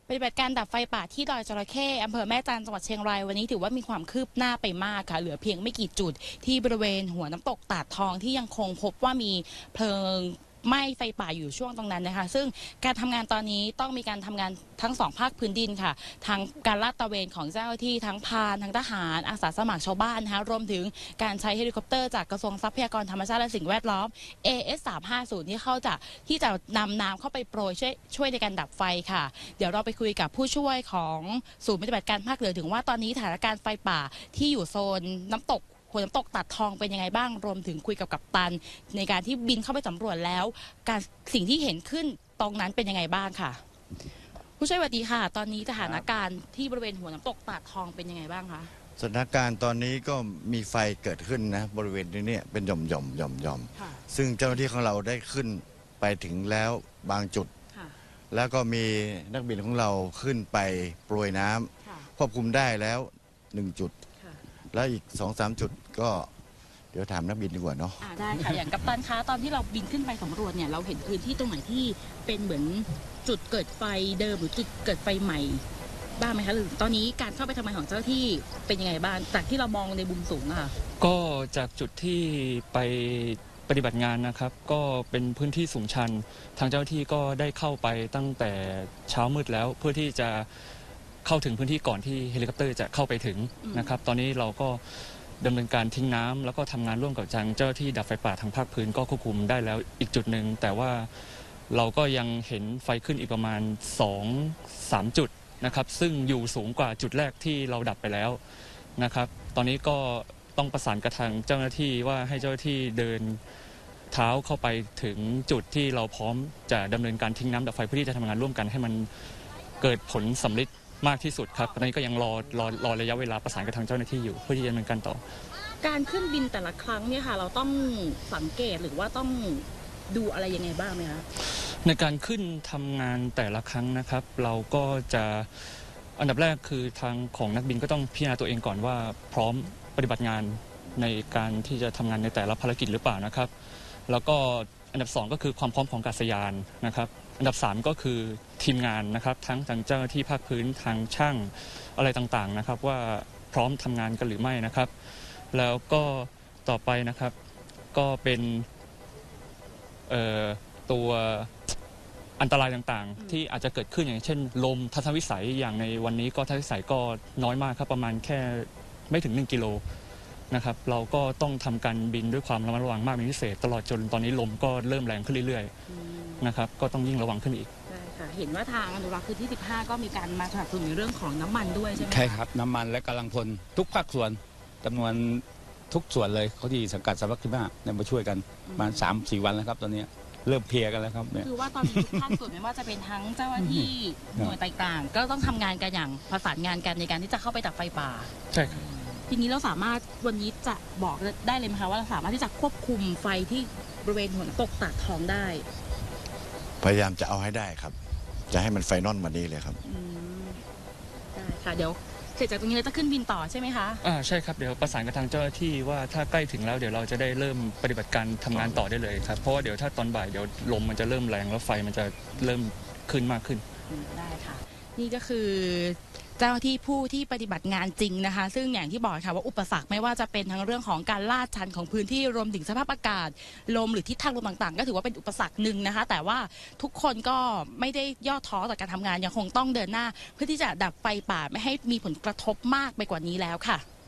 ปฏิบัติการดับไฟป่าที่ดอยจระเข้อำเภอแม่จันทร์จังหวัดเชียงรายวันนี้ถือว่ามีความคืบหน้าไปมากค่ะเหลือเพียงไม่กี่จุดที่บริเวณหัวน้ำตกตาดทองที่ยังคงพบว่ามีเพลิงไหม้ไฟป่าอยู่ช่วงตรงนั้นนะคะซึ่งการทำงานตอนนี้ต้องมีการทำงานทั้ง2ภาคพื้นดินค่ะทั้งการลาดตระเวนของเจ้าหน้าที่ทั้งพรานทั้งทหารอาสาสมัครชาวบ้านนะคะรวมถึงการใช้เฮลิคอปเตอร์จากกระทรวงทรัพยากรธรรมชาติและสิ่งแวดล้อม AS350 ที่จะนำน้ำเข้าไปโปรยช่วยในการดับไฟค่ะเดี๋ยวเราไปคุยกับผู้ช่วยของศูนย์ปฏิบัติการภาคเหนือถึงว่าตอนนี้สถานการณ์ไฟป่าที่อยู่โซนน้ำตกหัวน้ำตกตัดทองเป็นยังไงบ้างรวมถึงคุยกับกัปตันในการที่บินเข้าไปสำรวจแล้วการสิ่งที่เห็นขึ้นตรงนั้นเป็นยังไงบ้างค่ะผู้ช่วยสวัสดีค่ะตอนนี้สถานการณ์ที่บริเวณหัวน้ำตกตัดทองเป็นยังไงบ้างคะสถานการณ์ตอนนี้ก็มีไฟเกิดขึ้นนะบริเวณนี้เป็นหย่อมซึ่งเจ้าหน้าที่ของเราได้ขึ้นไปถึงแล้วบางจุดแล้วก็มีนักบินของเราขึ้นไปโปรยน้ำควบคุมได้แล้ว1 จุดแล้วอีก 2-3 จุดก็เดี๋ยวถามนักบินดีกว่าเนาะได้ค่ะอย่างกัปตันคะตอนที่เราบินขึ้นไปสำรวจเนี่ยเราเห็นพื้นที่ตรงไหนที่เป็นเหมือนจุดเกิดไฟเดิมหรือจุดเกิดไฟใหม่บ้างไหมคะหรือตอนนี้การเข้าไปทำงานของเจ้าหน้าที่เป็นยังไงบ้างจากที่เรามองในมุมสูงอะค่ะก็จากจุดที่ไปปฏิบัติงานนะครับก็เป็นพื้นที่สูงชันทางเจ้าหน้าที่ก็ได้เข้าไปตั้งแต่เช้ามืดแล้วเพื่อที่จะเข้าถึงพื้นที่ก่อนที่เฮลิคอปเตอร์จะเข้าไปถึงนะครับตอนนี้เราก็ดำเนินการทิ้งน้ำแล้วก็ทำงานร่วมกับทางเจ้าหน้าที่ดับไฟป่าทางภาคพื้นก็ควบคุมได้แล้วอีกจุดหนึ่งแต่ว่าเราก็ยังเห็นไฟขึ้นอีกประมาณ 2-3 จุดนะครับซึ่งอยู่สูงกว่าจุดแรกที่เราดับไปแล้วนะครับตอนนี้ก็ต้องประสานกับทางเจ้าหน้าที่ว่าให้เจ้าหน้าที่เดินเท้าเข้าไปถึงจุดที่เราพร้อมจะดำเนินการทิ้งน้ำดับไฟเพื่อที่จะทำงานร่วมกันให้มันเกิดผลสำเร็จมากที่สุดครับตอนนี้ก็ยังรอระยะเวลาประสานกับทางเจ้าหน้าที่อยู่เพื่อที่จะดำเนินการต่อการขึ้นบินแต่ละครั้งเนี่ยค่ะเราต้องสังเกตหรือว่าต้องดูอะไรยังไงบ้างไหมคะในการขึ้นทำงานแต่ละครั้งนะครับเราก็จะอันดับแรกคือทางของนักบินก็ต้องพิจารณาตัวเองก่อนว่าพร้อมปฏิบัติงานในการที่จะทำงานในแต่ละภารกิจหรือเปล่านะครับแล้วก็อันดับ2ก็คือความพร้อมของอากาศยานนะครับอันดับ3ก็คือทีมงานนะครับทั้งทางเจ้าหน้าที่ภาคพื้นทางช่างอะไรต่างๆนะครับว่าพร้อมทำงานกันหรือไม่นะครับแล้วก็ต่อไปนะครับก็เป็นตัวอันตรายต่างๆที่อาจจะเกิดขึ้นอย่างเช่นลมทัศนวิสัยอย่างในวันนี้ก็ทัศนวิสัยก็น้อยมากครับประมาณแค่ไม่ถึง1 กิโลนะครับเราก็ต้องทำการบินด้วยความระมัดระวังมากเป็นพิเศษตลอดจนตอนนี้ลมก็เริ่มแรงขึ้นเรื่อยๆนะครับก็ต้องยิ่งระวังขึ้นอีกใช่ค่ะเห็นว่าทางอนุรักษ์พื้นที่15ก็มีการมาสนับสนุนในเรื่องของน้ำมันด้วยใช่ไหมใช่ครับน้ำมันและกำลังพลทุกภาคส่วนจำนวนทุกส่วนเลยเขาที่สังกัดสำนักที่5เนี่ยมาช่วยกันมา 3-4 วันแล้วครับตอนนี้เริ่มเพลียกันแล้วครับคือว่าตอนนี้ทุกภาคส่วนไม่ว่าจะเป็นทั้งเจ้าหน้าที่หน่วยต่างๆก็ต้องทำงานกันอย่างประสานงานกันในการที่จะเข้าไปดับไฟป่าใช่ครับทีนี้เราสามารถวันนี้จะบอกได้เลยไหมคะว่าเราสามารถที่จะควบคุมไฟที่บริเวณหัวน้ำตกตาดทองได้พยายามจะเอาให้ได้ครับจะให้มันไฟนอลมานี้เลยครับได้ค่ะเดี๋ยวเสร็จจากตรงนี้เราจะขึ้นบินต่อใช่ไหมคะใช่ครับเดี๋ยวประสานกับทางเจ้าหน้าที่ว่าถ้าใกล้ถึงแล้วเดี๋ยวเราจะได้เริ่มปฏิบัติการทำงานต่อได้เลยครับเพราะว่าเดี๋ยวถ้าตอนบ่ายเดี๋ยวลมมันจะเริ่มแรงแล้วไฟมันจะเริ่มขึ้นมากขึ้นได้ค่ะนี่ก็คือเจ้าหน้าที่ผู้ที่ปฏิบัติงานจริงนะคะซึ่งอย่างที่บอกค่ะว่าอุปสรรคไม่ว่าจะเป็นทั้งเรื่องของการลาดชันของพื้นที่รวมถึงสภาพอากาศลมหรือทิศทางลมต่างๆก็ถือว่าเป็นอุปสรรคหนึ่งนะคะแต่ว่าทุกคนก็ไม่ได้ย่อท้อต่อการทำงานยังคงต้องเดินหน้าเพื่อที่จะดับไฟป่าไม่ให้มีผลกระทบมากไปกว่านี้แล้วค่ะ